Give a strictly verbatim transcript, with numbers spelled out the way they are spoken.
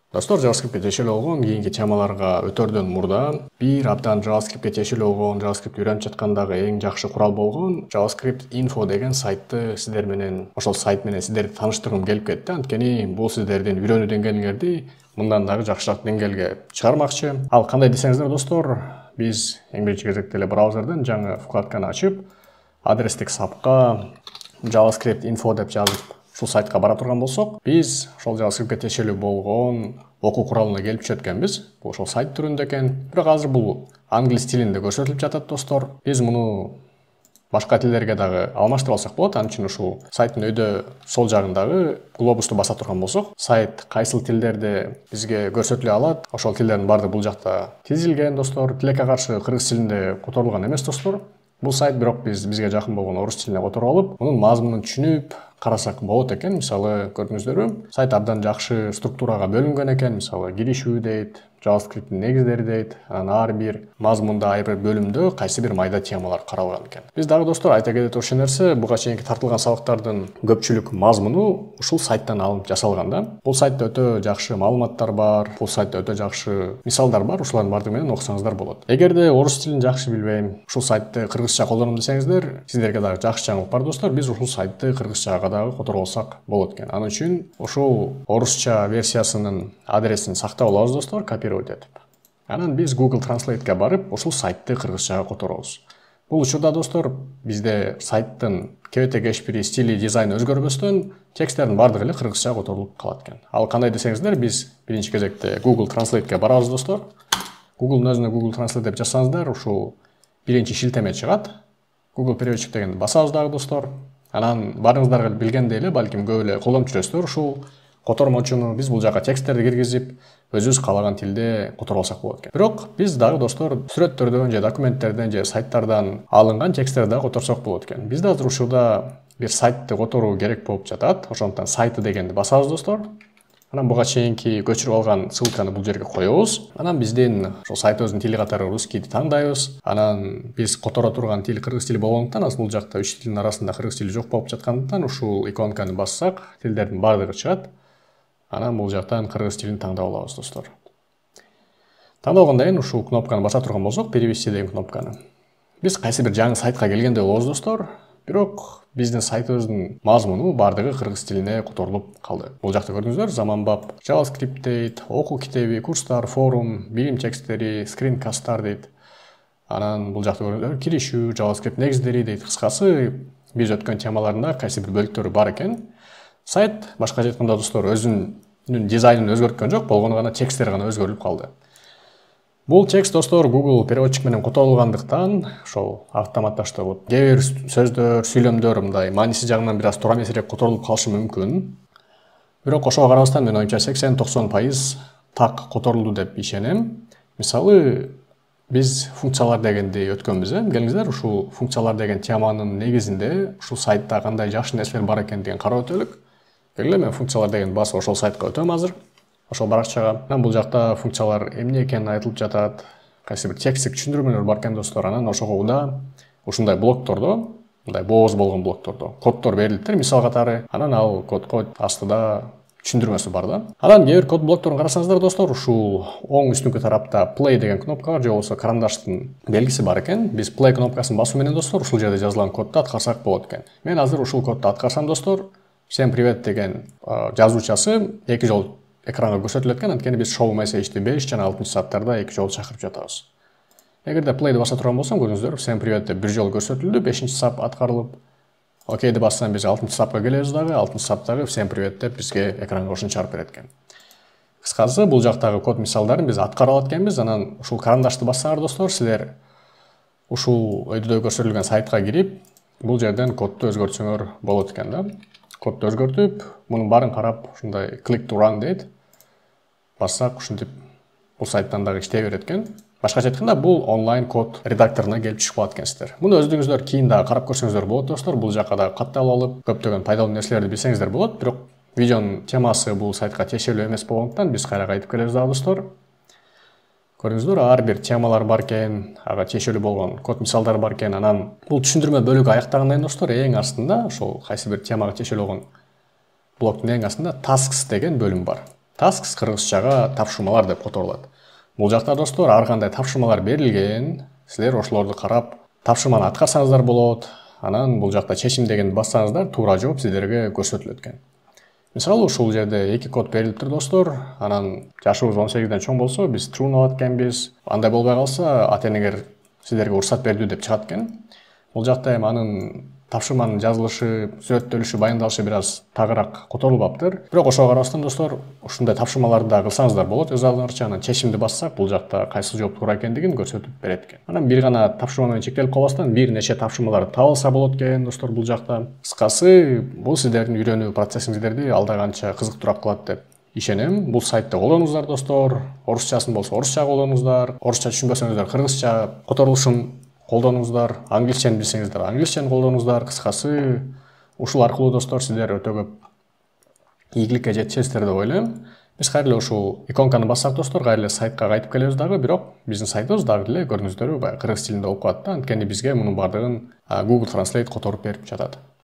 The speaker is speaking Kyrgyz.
Достор, JavaScript-ке тиешелүү болгон кийинки темаларга өтөрдөн мурда бир абдан JavaScript-ке тиешелүү болгон, JavaScript үйрөнүп жаткандагы эң жакшы курал болгон JavaScript Info деген сайтты сиздер менен, ошол сайт менен сиздерди тааныштыргым келип кетти. Анткени бул сиздердин үйрөнүү деңгээлиңерди мындан дагы жакшыраак деңгээлге чыгармакчы. Ал кандай десеңиздер, достор, биз эң биринчи кезекте эле браузерден жаңы вкладканы ачып, адрестик сапка JavaScript Info деп жазып ушул сайтка бара турган болсок, биз ошол JavaScript-ке тиешелүү болгон окуу куралына келип түшөткөнбүз. Бул ошол сайт түрүндө экен. Бирок азыр бул англис тилинде көрсөтүлүп жатат, достор. Биз муну башка тилдерге дагы алмаштырып алсак болот. Анын үчүн ушул сайттын өйдө сол жагындагы глобусту баса турган болсок, сайт кайсыл тилдерде бизге көрсөтүлө алат. Ошол тилдердин баардыгы бул жакта тизилген, достор. Тилекке каршы кыргыз тилинде которулган эмес, достор. Бул сайт бирок биз бизге жакын болгон орус тилине которуп алып, мунун мазмунун түшүнүп карасак болот экен. Мисалы, көрдүңүздөрбү? Сайт абдан жакшы структурага бөлүнгөн экен. Мисалы, киришүү дейт, JavaScript-тин негиздери дейт, анан ар бир мазмунда, ар бир бөлүмдө кайсы бир майда темалар каралган экен. Биз дагы, достор, айта кете турчу нерсе, буга чейинки тартылган сабактардын көпчүлүк мазмуну ушул сайттан алынып жасалган да. Бул сайтта өтө жакшы маалыматтар бар, бул сайтта өтө жакшы мисалдар бар, ушулардын баардыгы менен окусаңыздар болот. Эгерде орус тилин жакшы билбейм, ушул сайтты кыргызча колдоном десеңиздер, сиздерге дагы жакшы жаңылык бар, достор. Биз ушул сайтты кыргызчага дагы которуп алсак болот экен. Анын үчүн ушул орусча версиясынын адресин сактап алабыз, достор, копировать этип. Анан биз Google Translate-ке барып, ушул сайтты кыргызчага которобуз. Бул учурда, достор, бизде сайттын кебете кеч бир стили, дизайны өзгөрбөстөн тексттердин баардыгы эле кыргызчага которулуп калат экен. Ал кандай десеңиздер, биз биринчи кезекте Google Translate-ке барабыз, достор. Google'дун өзүнө Google Translate деп жазсаңыздар, ушул биринчи шилтеме чыгат. Google переводчик дегенди басабыз дагы, достор. Анан баарыңыздар билгендей эле, балким көп эле колдонуп жүрөсүздөр ушул котормочуну. Биз бул жака тексттерди киргизип, өзүбүз каалаган тилде которуп алсак болот экен. Бирок биз дагы, достор, сүрөттөрдөн же документтерден же сайттардан алынган тексттерди дагы которсок болот экен. Бизде азыр ушурда бир сайтты которуу керек болуп жатат. Ошондуктан сайты дегенди басабыз, достор. Анан буга чейинки көчүрүп алган ссылканы бул жерге коебуз. Анан биздин ошол сайтыбыздын тили катары русскийди тандайбыз. Анан биз которо турган тил кыргыз тили болгондуктан, азыр бул жакта үч тилдин арасында кыргыз тили жок болуп жаткандыктан, ушул иконканы бассак, тилдердин баардыгы чыгат. Анан бул жактан кыргыз тилин тандап алабыз, достор. Тандалгандан кийин ушул кнопканы баса турган болсок, перевести деген кнопканы. Биз кайсы бир жаңы сайтка келгендей болобуз, достор. Бирок биздин сайтыбыздын мазмуну баардыгы кыргыз тилине которулуп калды. Бул жакта көрдүңүздөр, заманбап JavaScript дейт, окуу китеби, курстар, форум, билим тексттери, скринкасттар дейт. Анан бул жакта көрдүңүздөр, киришүү, JavaScript негиздери дейт. Кыскасы, биз өткөн темаларында кайсы бир бөлүктөрү бар экен. Сайт, башка айтканда, достор, өзүнүн дизайнын өзгөрткөн жок, болгону гана тексттери гана өзгөрүлүп калды. Бул текст, достор, Google переводчик менен которулгандыктан, ошол автоматташтырып, кээ бир сөздөр, сүйлөмдөр мындай мааниси жагынан бир аз туура эмесирээк которулуп калышы мүмкүн. Бирок ошого карабастан мен оюмча сексен токсон пайыз так которулду деп ишенем. Мисалы, биз функциялар дегенди өткөнбүз, э? Келиңиздер, ушул функциялар деген теманын негизинде ушул сайтта кандай жакшы нерселер бар экендигин карап өтөлүк. Келгиле, мен функциялар деген басып ошол сайтка өтөм азыр. Ошол баракчага. Анан бул жакта функциялар эмне экени айтылып жатат. Кайсы бир тексттик түшүндүрмөлөр бар экен, достор. Анан ошого да ушундай блоктордо, мындай бооз болгон блоктордо коддор берилиптир, мисал катары. Анан ал кодко астыда түшүндүрмөсү бар да. Анан кээ бир код блокторун карасаңыздар, достор, ушул оң үстүнкү тарапта play деген кнопка бар, же болбосо карандаштын белгиси бар экен. Биз play кнопкасын басуу менен, достор, ушул жерде жазылган кодду аткарсак болот экен. Мен азыр ушул кодду аткарсам, достор, всем привет деген жазуучасы эки жолу экранга көрсөтүлөт экен. Анткени биз show message'ти беш жана алтынчы сааттарда эки жолу чакырып жатабыз. Эгерде play'ди баса турган болсом, көрдүңүздөр, всем привет деп бир жолу көрсөтүлдү, бешинчи сап аткарылып. Окейди бассам, биз алтынчы сапка келебиз дагы, алтынчы саптагы всем привет деп бизге экранга ошону чыгарып берет экен. Кыскасы, бул жактагы код мисалдарын биз аткара алат экенбиз. Анан ушул карандашты бассаңар, достор, силер ушул өйдө көрсөтүлгөн сайтка кирип, бул жерден кодду өзгөртсөңөр болот экен да. Кодду өзгөртүп, мунун баарын карап, ушундай click to run дейт. Бассак, ушинтип бул сайттан дагы иштей берет экен. Башкача айтканда, бул онлайн код редакторуна келип түшүп калат экенсиздер. Муну өзүңүздөр кийин дагы карап көрсөңүздөр болот, достор. Бул жака дагы катталып алып, көптөгөн пайдалуу нерселерди билсеңиздер болот. Бирок видеонун темасы бул сайтка тиешелүү эмес болгондуктан биз кайра кайтып келебиз дагы, достор. Көрдүңүздөр, ар бир темалар бар экен, ага тиешелүү болгон код мисалдар бар экен. Анан бул түшүндүрмө бөлүгү аяктагандан кийин, достор, эң астында ошол кайсы бир темага тиешелүү болгон блоктун эң астында tasks деген бөлүм бар. tasks кыргызчага тапшырмалар деп которулат. Бул жакта достор ар кандай тапшырмалар берилген, силер ошолорду карап тапшырманы аткарсаңыздар болот. Анан бул жакта чечим дегенди бассаңыздар туура жооп сиздерге көрсөтүлөт экен. Мисалы ушул жерде эки код берилиптир достор. Анан жашыбыз он сегизден чоң болсо биз true алат экенбиз. Андай болбой калса ата энеңер сиздерге уруксат берди деп чыгат экен. Бул жакта эми анын тапшырманын жазылышы, сүрөттөлүшү, баяндалышы бир аз тагыраак которулбаптыр. Бирок ошого карабастан достор, ушундай тапшырмаларды да кылсаңыздар болот. Өз алдыңарча анан чечимди бассак, бул жакта кайсы жооп туура экендигин көрсөтүп берет экен. Анан бир гана тапшырма менен чектелип калбастан бир нече тапшырмалар табылса болот экен достор бул жакта. Кыскасы, бул сиздердин үйрөнүү процессиңиздерди алда канча кызыктуураак кылат деп ишенем. Бул сайтты колдонуңуздар достор. Орусчасын болсо орусча колдонуңуздар. Орусча түшүнбөсөңүздөр кыргызча которулушун колдонуңуздар, англисчени билсеңиздер, англисчени колдонуңуздар. Кыскасы, ушул аркылуу достор сиздер өтө көп ийгиликке жетишесиздер деп ойлойм. Биз кайра эле ушул иконканы бассак достор, кайра эле сайтка кайтып келебиз дагы, бирок биздин сайтыбыз дагы эле көрдүңүздөр баягы кыргыз тилинде болуп калат да. Анткени бизге мунун бардыгын Google Translate которуп берип жатат.